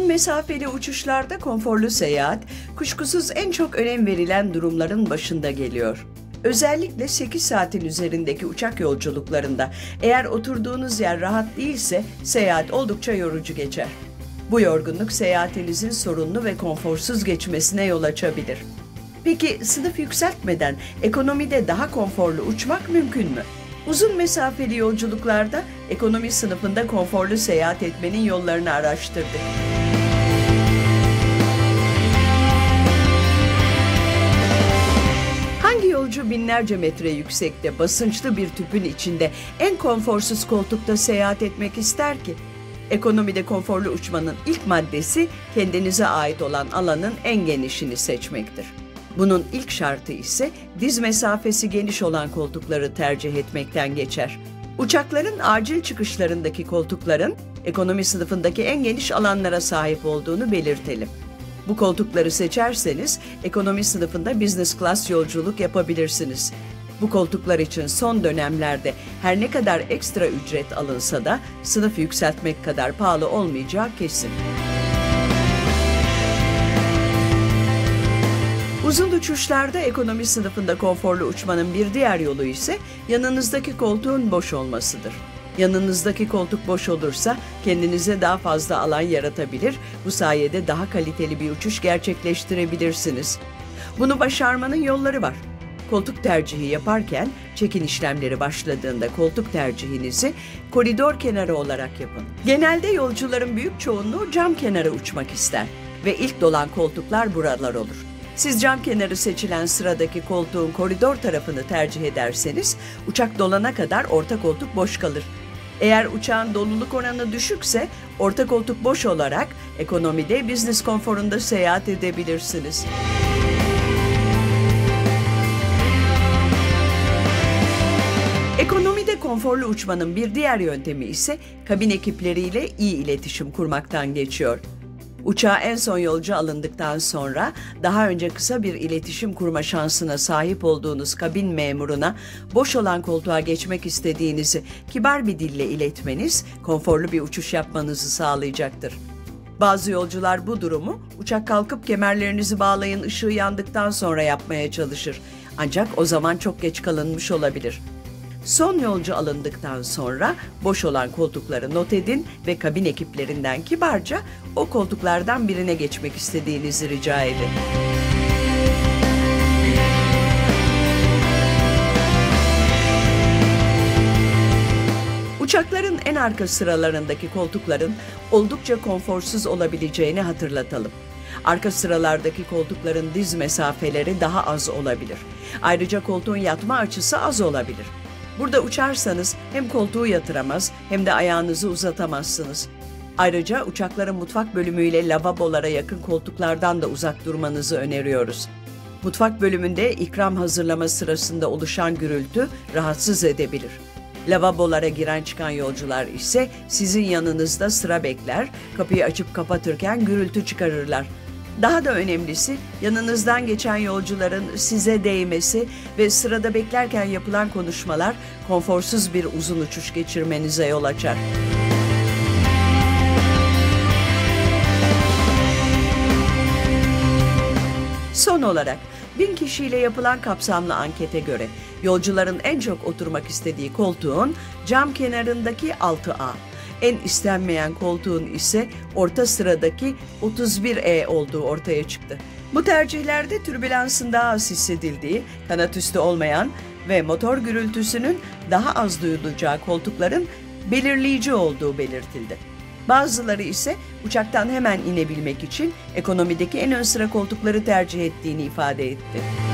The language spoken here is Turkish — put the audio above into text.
mesafeli uçuşlarda konforlu seyahat, kuşkusuz en çok önem verilen durumların başında geliyor. Özellikle 8 saatin üzerindeki uçak yolculuklarında eğer oturduğunuz yer rahat değilse seyahat oldukça yorucu geçer. Bu yorgunluk seyahatinizin sorunlu ve konforsuz geçmesine yol açabilir. Peki sınıf yükseltmeden ekonomide daha konforlu uçmak mümkün mü? Uzun mesafeli yolculuklarda ekonomi sınıfında konforlu seyahat etmenin yollarını araştırdık. Hangi yolcu binlerce metre yüksekte basınçlı bir tüpün içinde en konforsuz koltukta seyahat etmek ister ki? Ekonomide konforlu uçmanın ilk maddesi kendinize ait olan alanın en genişini seçmektir. Bunun ilk şartı ise diz mesafesi geniş olan koltukları tercih etmekten geçer. Uçakların acil çıkışlarındaki koltukların ekonomi sınıfındaki en geniş alanlara sahip olduğunu belirtelim. Bu koltukları seçerseniz ekonomi sınıfında business class yolculuk yapabilirsiniz. Bu koltuklar için son dönemlerde her ne kadar ekstra ücret alınsa da sınıf yükseltmek kadar pahalı olmayacağı kesin. Uzun uçuşlarda ekonomi sınıfında konforlu uçmanın bir diğer yolu ise yanınızdaki koltuğun boş olmasıdır. Yanınızdaki koltuk boş olursa kendinize daha fazla alan yaratabilir, bu sayede daha kaliteli bir uçuş gerçekleştirebilirsiniz. Bunu başarmanın yolları var. Koltuk tercihi yaparken check-in işlemleri başladığında koltuk tercihinizi koridor kenarı olarak yapın. Genelde yolcuların büyük çoğunluğu cam kenarı uçmak ister ve ilk dolan koltuklar buralar olur. Siz cam kenarı seçilen sıradaki koltuğun koridor tarafını tercih ederseniz uçak dolana kadar orta koltuk boş kalır. Eğer uçağın doluluk oranı düşükse orta koltuk boş olarak ekonomide business konforunda seyahat edebilirsiniz. Ekonomide konforlu uçmanın bir diğer yöntemi ise kabin ekipleriyle iyi iletişim kurmaktan geçiyor. Uçağa en son yolcu alındıktan sonra daha önce kısa bir iletişim kurma şansına sahip olduğunuz kabin memuruna boş olan koltuğa geçmek istediğinizi kibar bir dille iletmeniz konforlu bir uçuş yapmanızı sağlayacaktır. Bazı yolcular bu durumu uçak kalkıp kemerlerinizi bağlayın ışığı yandıktan sonra yapmaya çalışır. Ancak o zaman çok geç kalınmış olabilir. Son yolcu alındıktan sonra boş olan koltukları not edin ve kabin ekiplerinden kibarca o koltuklardan birine geçmek istediğinizi rica edin. Uçakların en arka sıralarındaki koltukların oldukça konforsuz olabileceğini hatırlatalım. Arka sıralardaki koltukların diz mesafeleri daha az olabilir. Ayrıca koltuğun yatma açısı az olabilir. Burada uçarsanız hem koltuğu yatıramaz hem de ayağınızı uzatamazsınız. Ayrıca uçakların mutfak bölümüyle lavabolara yakın koltuklardan da uzak durmanızı öneriyoruz. Mutfak bölümünde ikram hazırlama sırasında oluşan gürültü rahatsız edebilir. Lavabolara giren çıkan yolcular ise sizin yanınızda sıra bekler, kapıyı açıp kapatırken gürültü çıkarırlar. Daha da önemlisi yanınızdan geçen yolcuların size değmesi ve sırada beklerken yapılan konuşmalar konforsuz bir uzun uçuş geçirmenize yol açar. Son olarak 1000 kişiyle yapılan kapsamlı ankete göre yolcuların en çok oturmak istediği koltuğun cam kenarındaki 6A, en istenmeyen koltuğun ise orta sıradaki 31E olduğu ortaya çıktı. Bu tercihlerde türbülansın daha az hissedildiği, kanat üstü olmayan ve motor gürültüsünün daha az duyulacağı koltukların belirleyici olduğu belirtildi. Bazıları ise uçaktan hemen inebilmek için ekonomideki en ön sıra koltukları tercih ettiğini ifade etti.